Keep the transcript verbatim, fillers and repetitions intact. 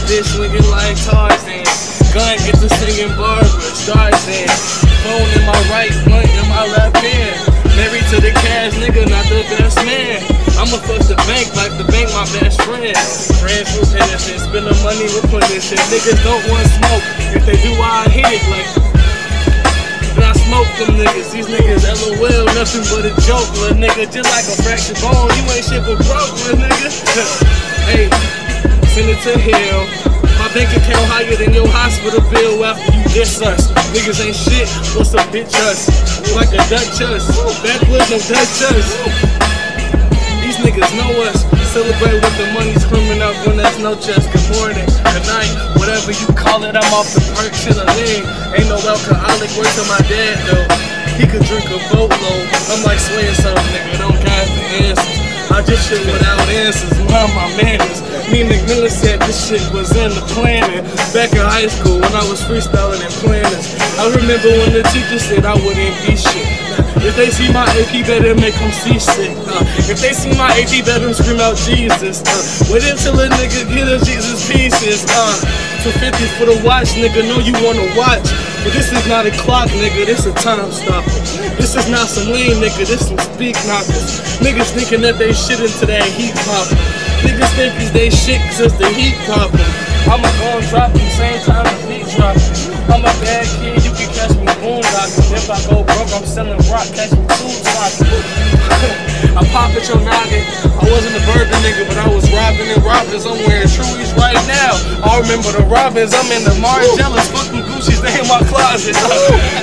bitch swinging like Tarzan. Gun get to singing Barbara Streisand. Phone in my right, blunt in my left hand. Married to the cash, nigga, not the best man. I'ma fuck the bank like the bank my best friend. Friends with benefits, spend the money with shit. Niggas don't want smoke. If they do, I hit it like. Then I smoke them niggas. These niggas L O L, nothing but a joke, little nigga. Just like a fractured bone, you ain't shit but broke, little nigga. Hey, send it to hell. My bank account higher than your hospital bill after you diss us. Niggas ain't shit, what's a bitch us? Like a Dutch us, backwoods no Dutch us. These niggas know us. Celebrate with the money's coming out when there's no chest. Good morning, good night, whatever you call it. I'm off the perk, shit a lean. Ain't no alcoholic, word to my dad though. He could drink a boatload. I'm like swaying something, nigga, don't got the answers. I just shit without answers, mind my manners. Me and McMillan said this shit was in the planning. Back in high school when I was freestyling and planners. I remember when the teacher said I wouldn't be shit. If they see my A P, better make them see shit. Uh, if they see my A P, better scream out Jesus. Uh, wait until a nigga get a Jesus pieces. Uh, two fifty for the watch, nigga, know you wanna watch. But this is not a clock, nigga, this a time stopper. This is not some lean, nigga, this some speak knockers. Niggas thinking that they shit into that heat popper. Niggas think it's they shit cause the heat poppin'. I'ma go and drop them same time the beat droppin'. I'm a bad kid, you can catch me boondockin'. If I go broke, I'm selling rock, catch me two talkin'. I pop at your noggin. I wasn't a bourbon nigga, but I was robbing and robbers. I'm wearing Truies right now. I remember the Robins, I'm in the Margellas. Fuck them Gucci's, they in my closet.